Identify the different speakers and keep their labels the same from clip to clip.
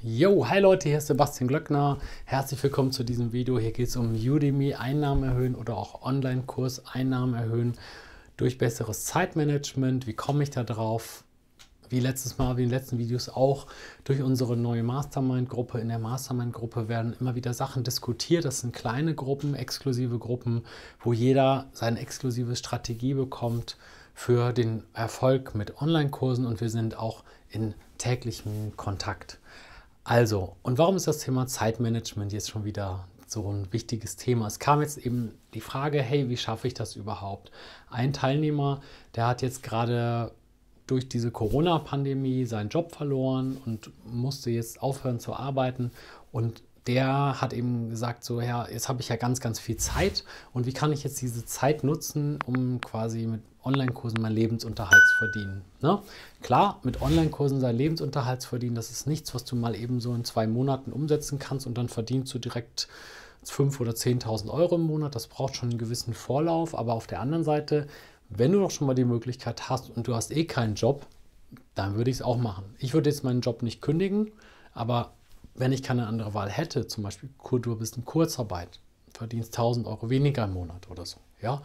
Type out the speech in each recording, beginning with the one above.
Speaker 1: Jo, hi Leute, hier ist Sebastian Glöckner. Herzlich willkommen zu diesem Video. Hier geht es um Udemy Einnahmen erhöhen oder auch Online-Kurs Einnahmen erhöhen durch besseres Zeitmanagement. Wie komme ich da drauf? Wie letztes Mal, wie in den letzten Videos auch, durch unsere neue Mastermind-Gruppe. In der Mastermind-Gruppe werden immer wieder Sachen diskutiert. Das sind kleine Gruppen, exklusive Gruppen, wo jeder seine exklusive Strategie bekommt für den Erfolg mit Online-Kursen, und wir sind auch in täglichem Kontakt. Also, und warum ist das Thema Zeitmanagement jetzt schon wieder so ein wichtiges Thema? Es kam jetzt eben die Frage, hey, wie schaffe ich das überhaupt? Ein Teilnehmer, der hat jetzt gerade durch diese Corona-Pandemie seinen Job verloren und musste jetzt aufhören zu arbeiten, und der hat eben gesagt, so, ja, jetzt habe ich ja ganz, ganz viel Zeit, und wie kann ich jetzt diese Zeit nutzen, um quasi mit Online-Kursen meinen Lebensunterhalt zu verdienen. Ne? Klar, mit Online-Kursen seinen Lebensunterhalt zu verdienen, das ist nichts, was du mal eben so in 2 Monaten umsetzen kannst und dann verdienst du direkt 5.000 oder 10.000 Euro im Monat. Das braucht schon einen gewissen Vorlauf, aber auf der anderen Seite, wenn du doch schon mal die Möglichkeit hast und du hast eh keinen Job, dann würde ich es auch machen. Ich würde jetzt meinen Job nicht kündigen, aber wenn ich keine andere Wahl hätte, zum Beispiel du bist in Kurzarbeit, verdienst 1.000 Euro weniger im Monat oder so, ja,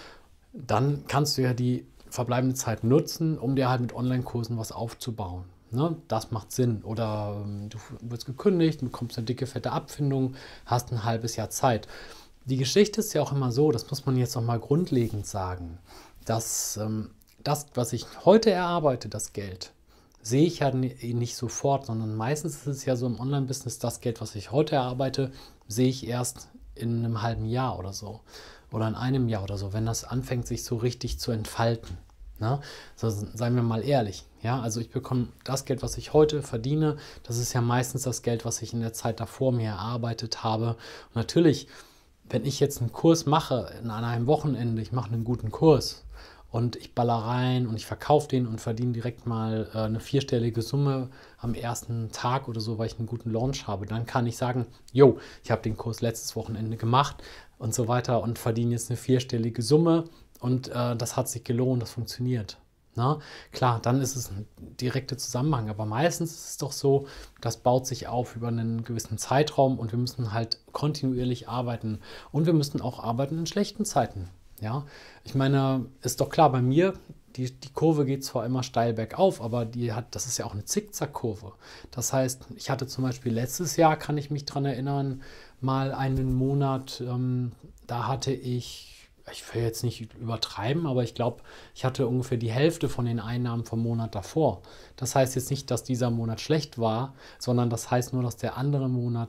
Speaker 1: dann kannst du ja die verbleibende Zeit nutzen, um dir halt mit Online-Kursen was aufzubauen. Ne? Das macht Sinn. Oder du wirst gekündigt, bekommst eine dicke, fette Abfindung, hast ein halbes Jahr Zeit. Die Geschichte ist ja auch immer so, das muss man jetzt noch mal grundlegend sagen, dass das, was ich heute erarbeite, das Geld, sehe ich ja nicht sofort, sondern meistens ist es ja so im Online-Business, das Geld, was ich heute erarbeite, sehe ich erst in einem halben Jahr oder so. Oder in einem Jahr oder so, wenn das anfängt, sich so richtig zu entfalten. Ne? So, seien wir mal ehrlich. Ja? Also ich bekomme das Geld, was ich heute verdiene, das ist ja meistens das Geld, was ich in der Zeit davor mir erarbeitet habe. Und natürlich, wenn ich jetzt einen Kurs mache an einem Wochenende, ich mache einen guten Kurs und ich baller rein und ich verkaufe den und verdiene direkt mal eine 4-stellige Summe am ersten Tag oder so, weil ich einen guten Launch habe, dann kann ich sagen, jo, ich habe den Kurs letztes Wochenende gemacht und so weiter und verdiene jetzt eine 4-stellige Summe, und das hat sich gelohnt, das funktioniert. Na? Klar, dann ist es ein direkter Zusammenhang, aber meistens ist es doch so, das baut sich auf über einen gewissen Zeitraum, und wir müssen halt kontinuierlich arbeiten, und wir müssen auch arbeiten in schlechten Zeiten. Ja, ich meine, ist doch klar, bei mir, die Kurve geht zwar immer steil bergauf, aber das ist ja auch eine Zickzack-Kurve. Das heißt, ich hatte zum Beispiel letztes Jahr, kann ich mich daran erinnern, mal einen Monat, da hatte ich will jetzt nicht übertreiben, aber ich glaube, ich hatte ungefähr die Hälfte von den Einnahmen vom Monat davor. Das heißt jetzt nicht, dass dieser Monat schlecht war, sondern das heißt nur, dass der andere Monat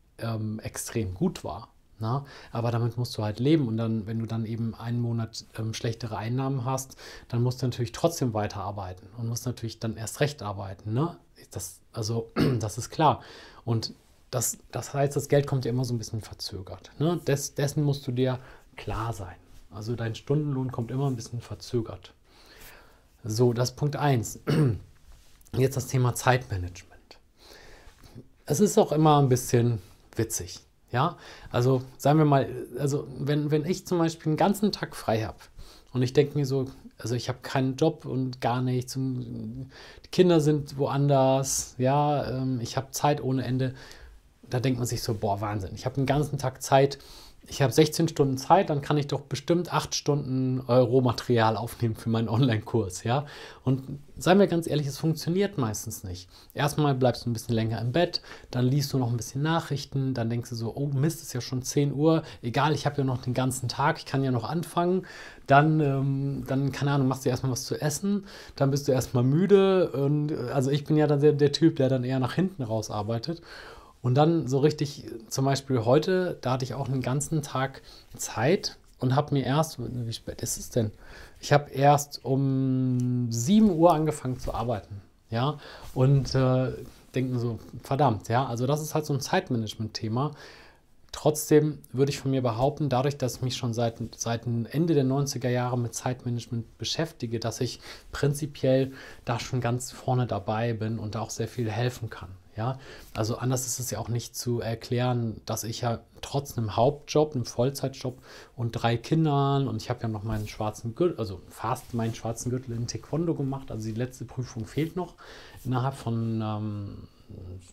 Speaker 1: extrem gut war. Na? Aber damit musst du halt leben, und dann, wenn du dann eben einen Monat schlechtere Einnahmen hast, dann musst du natürlich trotzdem weiterarbeiten und musst natürlich dann erst recht arbeiten. Ne? Das ist klar. Und das heißt, das Geld kommt ja immer so ein bisschen verzögert. Ne? Dessen musst du dir klar sein. Also dein Stundenlohn kommt immer ein bisschen verzögert. So, das ist Punkt 1. Jetzt das Thema Zeitmanagement. Es ist auch immer ein bisschen witzig. Ja, also sagen wir mal, also wenn ich zum Beispiel einen ganzen Tag frei habe und ich denke mir so, also ich habe keinen Job und gar nichts, und die Kinder sind woanders, ja, ich habe Zeit ohne Ende, da denkt man sich so, boah, Wahnsinn, ich habe einen ganzen Tag Zeit, ich habe 16 Stunden Zeit, dann kann ich doch bestimmt 8 Stunden Rohmaterial aufnehmen für meinen Online-Kurs, ja. Und seien wir ganz ehrlich, es funktioniert meistens nicht. Erstmal bleibst du ein bisschen länger im Bett, dann liest du noch ein bisschen Nachrichten, dann denkst du so, oh Mist, es ist ja schon 10 Uhr, egal, ich habe ja noch den ganzen Tag, ich kann ja noch anfangen. Dann keine Ahnung, machst du erstmal was zu essen, dann bist du erstmal müde, und also ich bin ja dann der Typ, der dann eher nach hinten raus arbeitet. Und dann so richtig, zum Beispiel heute, da hatte ich auch einen ganzen Tag Zeit und habe mir erst, wie spät ist es denn? Ich habe erst um 7 Uhr angefangen zu arbeiten, ja, und denken so, verdammt, ja, also das ist halt so ein Zeitmanagement-Thema. Trotzdem würde ich von mir behaupten, dadurch, dass ich mich schon seit dem Ende der 90er Jahre mit Zeitmanagement beschäftige, dass ich prinzipiell da schon ganz vorne dabei bin und da auch sehr viel helfen kann. Ja, also anders ist es ja auch nicht zu erklären, dass ich ja trotz einem Hauptjob, einem Vollzeitjob und 3 Kindern, und ich habe ja noch meinen schwarzen Gürtel, also fast meinen schwarzen Gürtel in Taekwondo gemacht, also die letzte Prüfung fehlt noch innerhalb von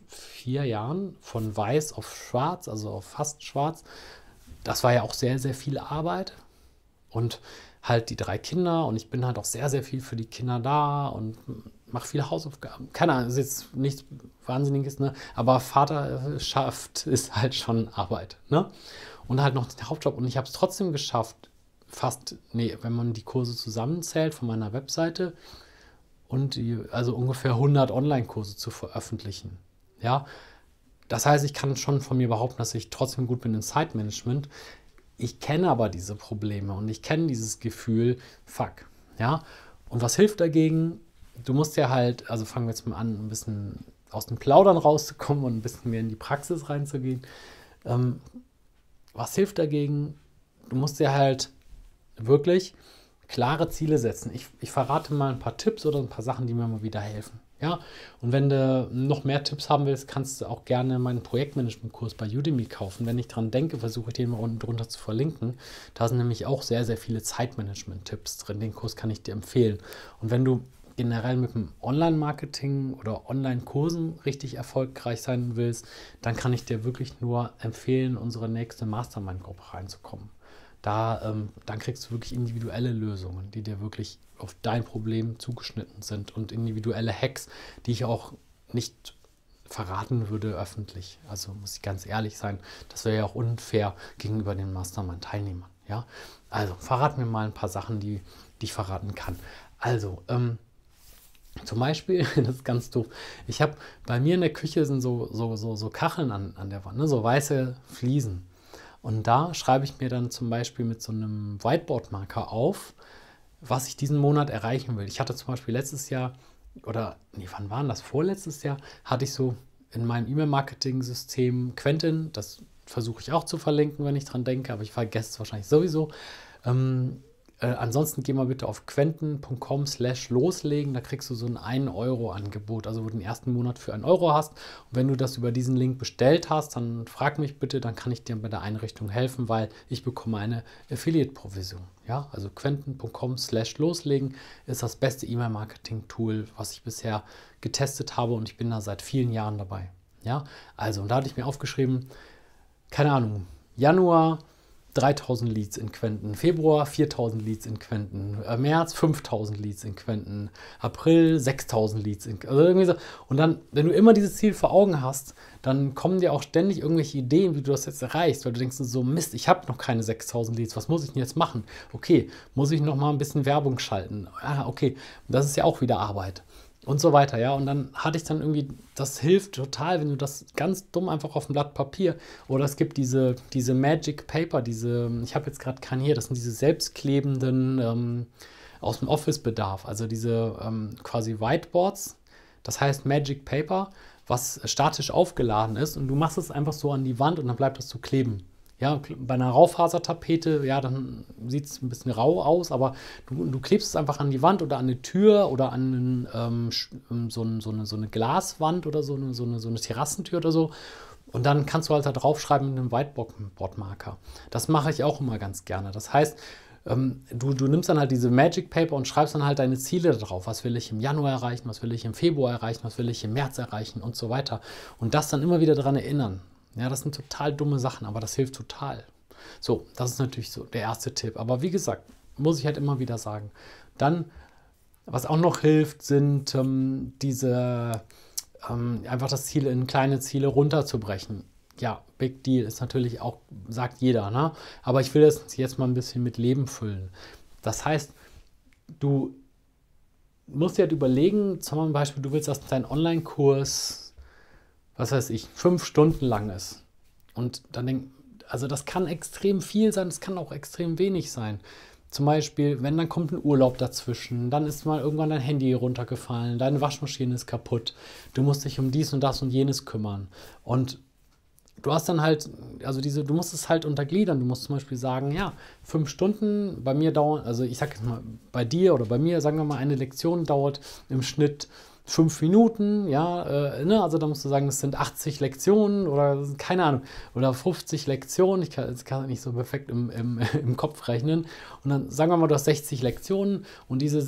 Speaker 1: 4 Jahren von weiß auf schwarz, also auf fast schwarz. Das war ja auch sehr, sehr viel Arbeit und halt die 3 Kinder und ich bin halt auch sehr, sehr viel für die Kinder da und mache viele Hausaufgaben. Keine Ahnung, ist jetzt nichts Wahnsinniges, ne? Aber Vaterschaft ist halt schon Arbeit, ne? Und halt noch den Hauptjob und ich habe es trotzdem geschafft, wenn man die Kurse zusammenzählt von meiner Webseite, also ungefähr 100 Online-Kurse zu veröffentlichen. Ja, das heißt, ich kann schon von mir behaupten, dass ich trotzdem gut bin in Zeitmanagement. Ich kenne aber diese Probleme und ich kenne dieses Gefühl, fuck, ja. Und was hilft dagegen? Du musst ja halt, also fangen wir jetzt mal an, ein bisschen aus dem Plaudern rauszukommen und ein bisschen mehr in die Praxis reinzugehen. Was hilft dagegen? Du musst dir halt wirklich klare Ziele setzen. Ich verrate mal ein paar Tipps oder ein paar Sachen, die mir mal wieder helfen. Ja? Und wenn du noch mehr Tipps haben willst, kannst du auch gerne meinen Projektmanagement-Kurs bei Udemy kaufen. Wenn ich dran denke, versuche ich den mal unten drunter zu verlinken. Da sind nämlich auch sehr, sehr viele Zeitmanagement-Tipps drin. Den Kurs kann ich dir empfehlen. Und wenn du generell mit dem Online-Marketing oder Online-Kursen richtig erfolgreich sein willst, dann kann ich dir wirklich nur empfehlen, in unsere nächste Mastermind-Gruppe reinzukommen. Dann kriegst du wirklich individuelle Lösungen, die dir wirklich auf dein Problem zugeschnitten sind und individuelle Hacks, die ich auch nicht verraten würde öffentlich. Also muss ich ganz ehrlich sein, das wäre ja auch unfair gegenüber den Mastermind-Teilnehmern. Ja? Also verrat mir mal ein paar Sachen, die ich verraten kann. Also, zum Beispiel, das ist ganz doof, ich habe bei mir in der Küche sind so Kacheln an der Wand, ne? So weiße Fliesen. Und da schreibe ich mir dann zum Beispiel mit so einem Whiteboard-Marker auf, was ich diesen Monat erreichen will. Ich hatte zum Beispiel letztes Jahr, wann war das? Vorletztes Jahr, hatte ich so in meinem E-Mail-Marketing-System Quentin, das versuche ich auch zu verlinken, wenn ich dran denke, aber ich vergesse es wahrscheinlich sowieso. Ansonsten geh mal bitte auf quentin.com/loslegen, da kriegst du so ein 1-Euro-Angebot, also wo du den ersten Monat für 1 Euro hast. Und wenn du das über diesen Link bestellt hast, dann frag mich bitte, dann kann ich dir bei der Einrichtung helfen, weil ich bekomme eine Affiliate-Provision. Ja, also quentin.com/loslegen ist das beste E-Mail-Marketing-Tool, was ich bisher getestet habe und ich bin da seit vielen Jahren dabei. Ja, also und da hatte ich mir aufgeschrieben, keine Ahnung, Januar 3000 Leads in Quentin, Februar 4000 Leads in Quentin, März 5000 Leads in Quentin, April 6000 Leads in Quentin. Also irgendwie so. Und dann, wenn du immer dieses Ziel vor Augen hast, dann kommen dir auch ständig irgendwelche Ideen, wie du das jetzt erreichst, weil du denkst so, Mist, ich habe noch keine 6000 Leads, was muss ich denn jetzt machen? Okay, muss ich noch mal ein bisschen Werbung schalten? Ah, okay, das ist ja auch wieder Arbeit. Und so weiter, ja. Und dann hatte ich dann irgendwie, das hilft total, wenn du das ganz dumm einfach auf dem Blatt Papier, oder es gibt diese Magic Paper, ich habe jetzt gerade keinen hier, das sind diese selbstklebenden aus dem Office-Bedarf, also diese quasi Whiteboards, das heißt Magic Paper, was statisch aufgeladen ist und du machst es einfach so an die Wand und dann bleibt das so kleben. Ja, bei einer Raufasertapete, ja, dann sieht es ein bisschen rau aus, aber du klebst es einfach an die Wand oder an eine Tür oder an so eine Glaswand oder so eine Terrassentür oder so. Und dann kannst du halt da draufschreiben mit einem Whiteboard-Marker. Das mache ich auch immer ganz gerne. Das heißt, du nimmst dann halt diese Magic Paper und schreibst dann halt deine Ziele drauf. Was will ich im Januar erreichen, was will ich im Februar erreichen, was will ich im März erreichen und so weiter. Und das dann immer wieder daran erinnern. Ja, das sind total dumme Sachen, aber das hilft total. So, das ist natürlich so der erste Tipp. Aber wie gesagt, muss ich halt immer wieder sagen. Dann, was auch noch hilft, sind einfach das Ziel in kleine Ziele runterzubrechen. Ja, Big Deal ist natürlich auch, sagt jeder, ne? Aber ich will das jetzt mal ein bisschen mit Leben füllen. Das heißt, du musst dir halt überlegen, zum Beispiel, du willst, dass dein Online-Kurs, was weiß ich, 5 Stunden lang ist. Und dann also das kann extrem viel sein, es kann auch extrem wenig sein. Zum Beispiel, wenn dann kommt ein Urlaub dazwischen, dann ist mal irgendwann dein Handy runtergefallen, deine Waschmaschine ist kaputt, du musst dich um dies und das und jenes kümmern. Und du hast dann halt, also du musst es halt untergliedern. Du musst zum Beispiel sagen, ja, 5 Stunden bei mir dauern, also ich sag jetzt mal, bei dir oder bei mir, sagen wir mal, eine Lektion dauert im Schnitt 5 Minuten, ja, ne? Also da musst du sagen, es sind 80 Lektionen oder keine Ahnung, oder 50 Lektionen. Ich kann nicht so perfekt im Kopf rechnen. Und dann sagen wir mal, du hast 60 Lektionen und diese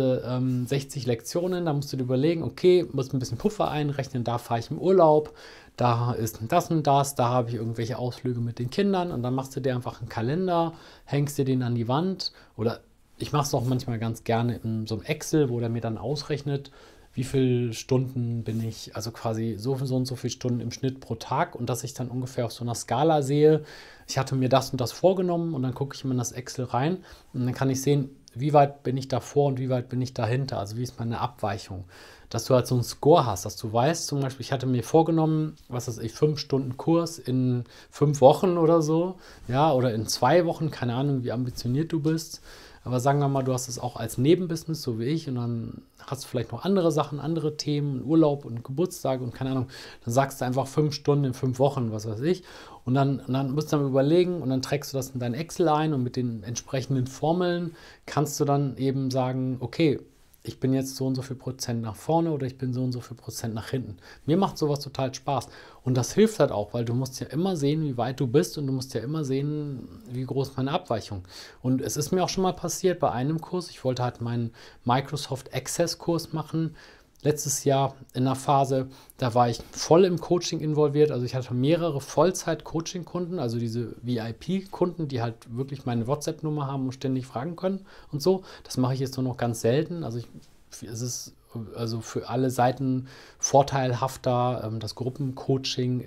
Speaker 1: 60 Lektionen, da musst du dir überlegen, okay, musst ein bisschen Puffer einrechnen, da fahre ich im Urlaub, da ist das und das, da habe ich irgendwelche Ausflüge mit den Kindern und dann machst du dir einfach einen Kalender, hängst dir den an die Wand oder ich mache es auch manchmal ganz gerne in so einem Excel, wo der mir dann ausrechnet, wie viele Stunden bin ich, also quasi so und so viele Stunden im Schnitt pro Tag und dass ich dann ungefähr auf so einer Skala sehe, ich hatte mir das und das vorgenommen und dann gucke ich mir in das Excel rein und dann kann ich sehen, wie weit bin ich davor und wie weit bin ich dahinter, also wie ist meine Abweichung. Dass du halt so einen Score hast, dass du weißt, zum Beispiel, ich hatte mir vorgenommen, was weiß ich, 5 Stunden Kurs in 5 Wochen oder so, ja, oder in 2 Wochen, keine Ahnung, wie ambitioniert du bist. Aber sagen wir mal, du hast es auch als Nebenbusiness, so wie ich, und dann hast du vielleicht noch andere Sachen, andere Themen, Urlaub und Geburtstage und keine Ahnung. Dann sagst du einfach 5 Stunden in 5 Wochen, was weiß ich. Und dann musst du dann überlegen und dann trägst du das in dein Excel ein und mit den entsprechenden Formeln kannst du dann eben sagen, okay, ich bin jetzt so und so viel Prozent nach vorne oder ich bin so und so viel Prozent nach hinten. Mir macht sowas total Spaß. Und das hilft halt auch, weil du musst ja immer sehen, wie weit du bist und du musst ja immer sehen, wie groß meine Abweichung. Und es ist mir auch schon mal passiert bei einem Kurs, ich wollte halt meinen Microsoft Access Kurs machen. Letztes Jahr in einer Phase, da war ich voll im Coaching involviert. Also ich hatte mehrere Vollzeit-Coaching-Kunden, also diese VIP-Kunden, die halt wirklich meine WhatsApp-Nummer haben und ständig fragen können und so. Das mache ich jetzt nur noch ganz selten. Es ist also für alle Seiten vorteilhafter, das Gruppencoaching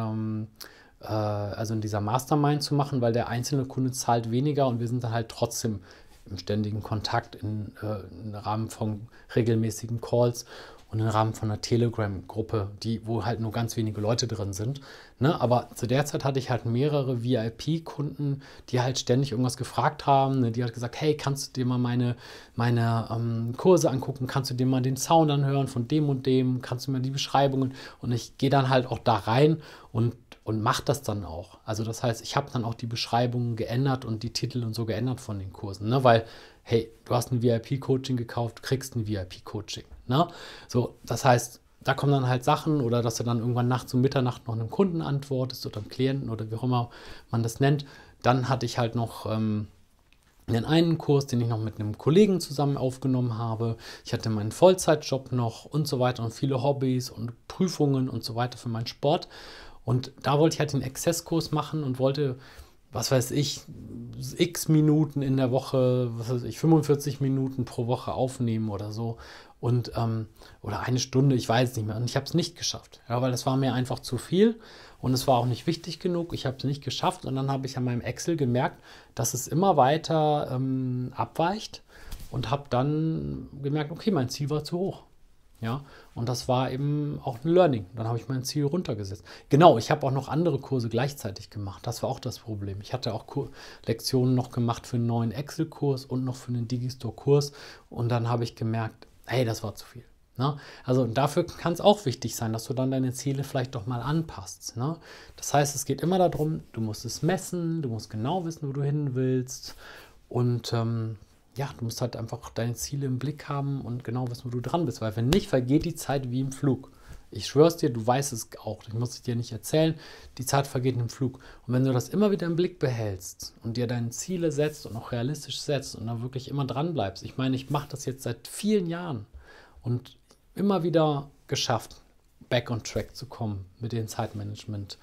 Speaker 1: also in dieser Mastermind zu machen, weil der einzelne Kunde zahlt weniger und wir sind dann halt trotzdem im ständigen Kontakt im Rahmen von regelmäßigen Calls und im Rahmen von einer Telegram-Gruppe, wo halt nur ganz wenige Leute drin sind. Ne? Aber zu der Zeit hatte ich halt mehrere VIP-Kunden, die halt ständig irgendwas gefragt haben. Ne? Die hat gesagt, hey, kannst du dir mal meine Kurse angucken? Kannst du dir mal den Sound anhören von dem und dem? Kannst du mir die Beschreibungen? Und ich gehe dann halt auch da rein und mache das dann auch. Also das heißt, ich habe dann auch die Beschreibungen geändert und die Titel und so geändert von den Kursen, ne? Weil, hey, du hast ein VIP-Coaching gekauft, kriegst ein VIP-Coaching. Ne? So, das heißt, da kommen dann halt Sachen oder dass du dann irgendwann nachts um Mitternacht noch einem Kunden antwortest oder einem Klienten oder wie auch immer man das nennt. Dann hatte ich halt noch den einen Kurs, den ich noch mit einem Kollegen zusammen aufgenommen habe. Ich hatte meinen Vollzeitjob noch und so weiter und viele Hobbys und Prüfungen und so weiter für meinen Sport. Und da wollte ich halt den Access-Kurs machen und wollte, was weiß ich, x Minuten in der Woche, was weiß ich, 45 Minuten pro Woche aufnehmen oder so. Und, oder eine Stunde, ich weiß es nicht mehr. Und ich habe es nicht geschafft, ja, weil das war mir einfach zu viel und es war auch nicht wichtig genug. Ich habe es nicht geschafft und dann habe ich an meinem Excel gemerkt, dass es immer weiter abweicht und habe dann gemerkt, okay, mein Ziel war zu hoch. Ja, und das war eben auch ein Learning. Dann habe ich mein Ziel runtergesetzt. Genau, ich habe auch noch andere Kurse gleichzeitig gemacht. Das war auch das Problem. Ich hatte auch Lektionen noch gemacht für einen neuen Excel-Kurs und noch für einen Digistore-Kurs. Und dann habe ich gemerkt, hey, das war zu viel. Ne? Also dafür kann es auch wichtig sein, dass du dann deine Ziele vielleicht doch mal anpasst. Ne? Das heißt, es geht immer darum, du musst es messen, du musst genau wissen, wo du hin willst. Und ja, du musst halt einfach deine Ziele im Blick haben und genau wissen, wo du dran bist. Weil wenn nicht, vergeht die Zeit wie im Flug. Ich schwör's dir, du weißt es auch. Ich muss es dir nicht erzählen. Die Zeit vergeht im Flug. Und wenn du das immer wieder im Blick behältst und dir deine Ziele setzt und auch realistisch setzt und da wirklich immer dran bleibst. Ich meine, ich mache das jetzt seit vielen Jahren und immer wieder geschafft, back on track zu kommen mit den Zeitmanagement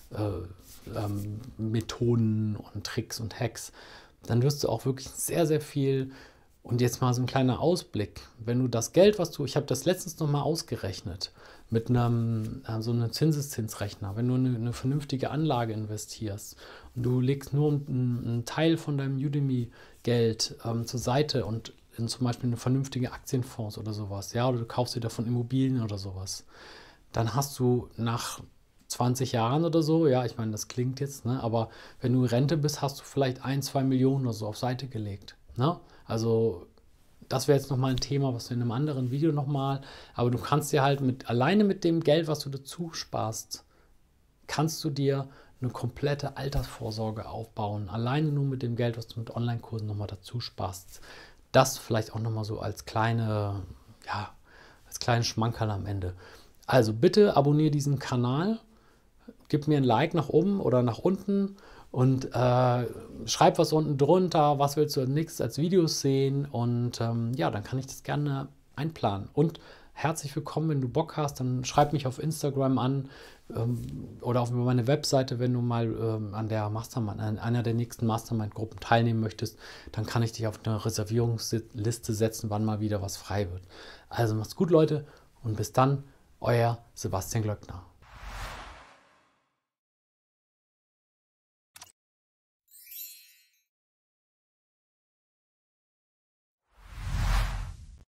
Speaker 1: Methoden und Tricks und Hacks. Dann wirst du auch wirklich sehr, sehr viel. Und jetzt mal so ein kleiner Ausblick. Wenn du das Geld, ich habe das letztens nochmal ausgerechnet, mit so einem Zinseszinsrechner, wenn du eine vernünftige Anlage investierst und du legst nur einen Teil von deinem Udemy-Geld zur Seite und in zum Beispiel eine vernünftige Aktienfonds oder sowas, ja, oder du kaufst dir davon Immobilien oder sowas, dann hast du nach 20 Jahren oder so, ja, ich meine, das klingt jetzt, ne, aber wenn du in Rente bist, hast du vielleicht 1, 2 Millionen oder so auf Seite gelegt, ne? Also das wäre jetzt nochmal ein Thema, was wir in einem anderen Video nochmal, aber du kannst dir halt alleine mit dem Geld, was du dazu sparst, kannst du dir eine komplette Altersvorsorge aufbauen, alleine nur mit dem Geld, was du mit Online-Kursen nochmal dazu sparst. Das vielleicht auch nochmal so als kleine, ja, als kleinen Schmankerl am Ende. Also bitte abonniere diesen Kanal, gib mir ein Like nach oben oder nach unten und schreib was unten drunter, was willst du als nächstes als Videos sehen und ja, dann kann ich das gerne einplanen. Und herzlich willkommen, wenn du Bock hast, dann schreib mich auf Instagram an oder auf meine Webseite, wenn du mal an einer der nächsten Mastermind-Gruppen teilnehmen möchtest, dann kann ich dich auf eine Reservierungsliste setzen, wann mal wieder was frei wird. Also macht's gut, Leute, und bis dann, euer Sebastian Glöckner.